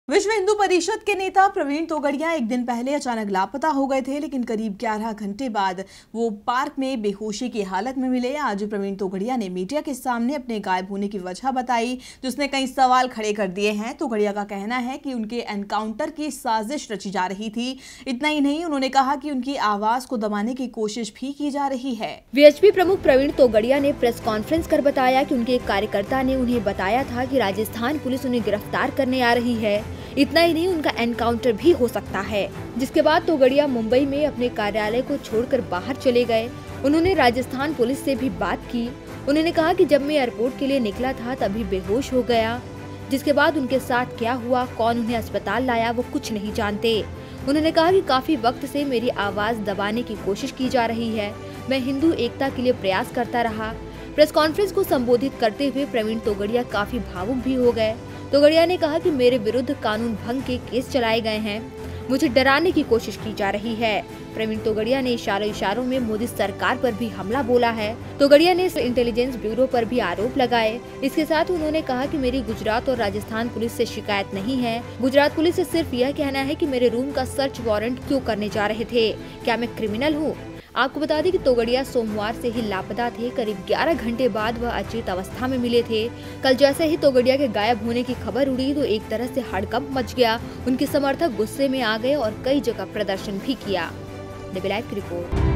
विश्व हिंदू परिषद के नेता प्रवीण तोगड़िया एक दिन पहले अचानक लापता हो गए थे, लेकिन करीब 11 घंटे बाद वो पार्क में बेहोशी की हालत में मिले। आज प्रवीण तोगड़िया ने मीडिया के सामने अपने गायब होने की वजह बताई, जिसने कई सवाल खड़े कर दिए हैं। तोगड़िया का कहना है कि उनके एनकाउंटर की साजिश रची जा रही थी। इतना ही नहीं, उन्होंने कहा कि उनकी आवाज को दबाने की कोशिश भी की जा रही है। वीएचपी प्रमुख प्रवीण तोगड़िया ने प्रेस कॉन्फ्रेंस कर बताया कि उनके एक कार्यकर्ता ने उन्हें बताया था कि राजस्थान पुलिस उन्हें गिरफ्तार करने आ रही है। इतना ही नहीं, उनका एनकाउंटर भी हो सकता है। जिसके बाद तोगड़िया मुंबई में अपने कार्यालय को छोड़कर बाहर चले गए। उन्होंने राजस्थान पुलिस से भी बात की। उन्होंने कहा कि जब मैं एयरपोर्ट के लिए निकला था तभी बेहोश हो गया। जिसके बाद उनके साथ क्या हुआ, कौन उन्हें अस्पताल लाया, वो कुछ नहीं जानते। उन्होंने कहा कि काफी वक्त से मेरी आवाज दबाने की कोशिश की जा रही है। मैं हिंदू एकता के लिए प्रयास करता रहा। प्रेस कॉन्फ्रेंस को संबोधित करते हुए प्रवीण तोगड़िया काफी भावुक भी हो गए। तोगड़िया ने कहा कि मेरे विरुद्ध कानून भंग के केस चलाए गए हैं, मुझे डराने की कोशिश की जा रही है। प्रवीण तोगड़िया ने इशारों में मोदी सरकार पर भी हमला बोला है। तोगड़िया ने इंटेलिजेंस ब्यूरो पर भी आरोप लगाए। इसके साथ उन्होंने कहा कि मेरी गुजरात और राजस्थान पुलिस से शिकायत नहीं है। गुजरात पुलिस से सिर्फ यह कहना है कि मेरे रूम का सर्च वारंट क्यों करने जा रहे थे, क्या मैं क्रिमिनल हूँ। आपको बता दें कि तोगड़िया सोमवार से ही लापता थे। करीब 11 घंटे बाद वह अचेत अवस्था में मिले थे। कल जैसे ही तोगड़िया के गायब होने की खबर उड़ी तो एक तरह से हड़कंप मच गया। उनके समर्थक गुस्से में आ गए और कई जगह प्रदर्शन भी किया। डबल लाइव की रिपोर्ट।